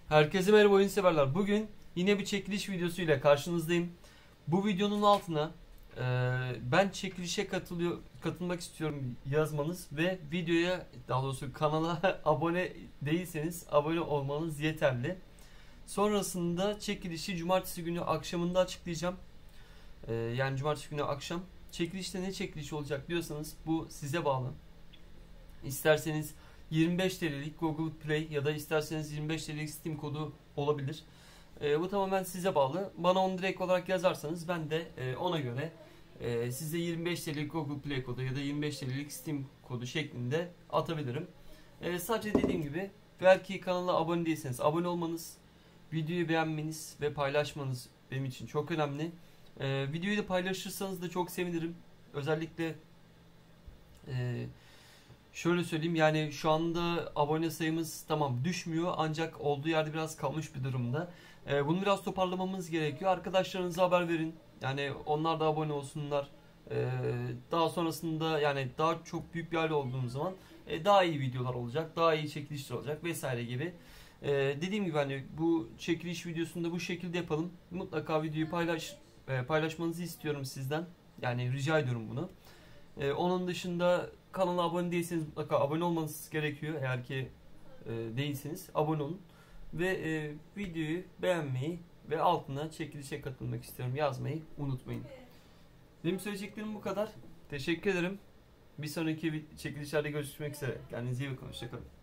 Herkese merhaba oyun severler. Bugün yine bir çekiliş videosu ile karşınızdayım. Bu videonun altına ben çekilişe katılmak istiyorum yazmanız ve videoya, daha doğrusu kanala abone değilseniz abone olmanız yeterli. Sonrasında çekilişi cumartesi günü akşamında açıklayacağım. Yani cumartesi günü akşam. Çekilişte ne çekiliş olacak diyorsanız bu size bağlı. İsterseniz 25 TL'lik Google Play ya da isterseniz 25 TL'lik Steam kodu olabilir. Bu tamamen size bağlı. Bana onu direkt olarak yazarsanız ben de ona göre size 25 TL'lik Google Play kodu ya da 25 TL'lik Steam kodu şeklinde atabilirim. Sadece dediğim gibi, belki kanala abone değilseniz abone olmanız, videoyu beğenmeniz ve paylaşmanız benim için çok önemli. Videoyu da paylaşırsanız da çok sevinirim. Özellikle şöyle söyleyeyim, yani şu anda abone sayımız tamam düşmüyor ancak olduğu yerde biraz kalmış bir durumda. Bunu biraz toparlamamız gerekiyor. Arkadaşlarınıza haber verin. Yani onlar da abone olsunlar. Daha sonrasında yani daha çok büyük bir aile olduğumuz zaman daha iyi videolar olacak, daha iyi çekilişler olacak vesaire gibi. Dediğim gibi hani bu çekiliş videosunda bu şekilde yapalım. Mutlaka videoyu paylaşmanızı istiyorum sizden. Yani rica ediyorum bunu. Onun dışında kanala abone değilseniz mutlaka abone olmanız gerekiyor. Eğer ki değilseniz abone olun. Ve videoyu beğenmeyi ve altına çekilişe katılmak istiyorum yazmayı unutmayın. Benim söyleyeceklerim bu kadar. Teşekkür ederim. Bir sonraki çekilişlerde görüşmek üzere. Kendinize iyi bakın. Hoşçakalın.